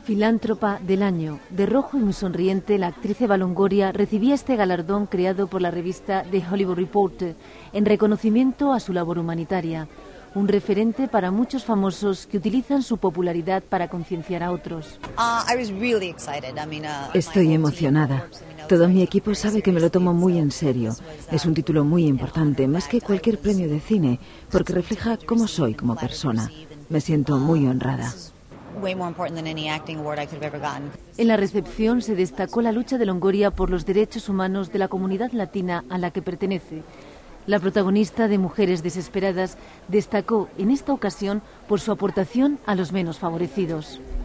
Filántropa del año. De rojo y muy sonriente, la actriz Eva Longoria recibía este galardón creado por la revista The Hollywood Reporter en reconocimiento a su labor humanitaria. Un referente para muchos famosos que utilizan su popularidad para concienciar a otros. Estoy emocionada. Todo mi equipo sabe que me lo tomo muy en serio. Es un título muy importante, más que cualquier premio de cine, porque refleja cómo soy como persona. Me siento muy honrada. En la recepción se destacó la lucha de Longoria por los derechos humanos de la comunidad latina a la que pertenece. La protagonista de Mujeres Desesperadas destacó en esta ocasión por su aportación a los menos favorecidos.